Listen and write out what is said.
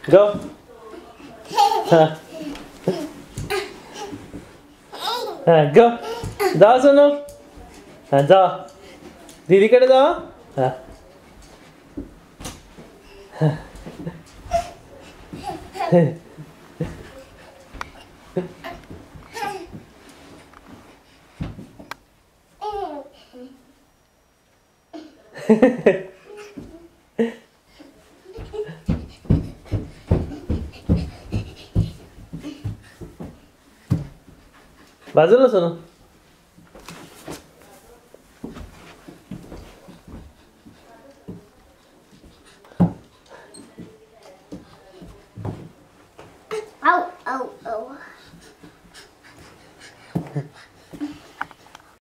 गो। हाँ हाँ गो। जाओ सोनू। हाँ जाओ दीदी कड़े जाओ। हाँ बाजूला सोनू।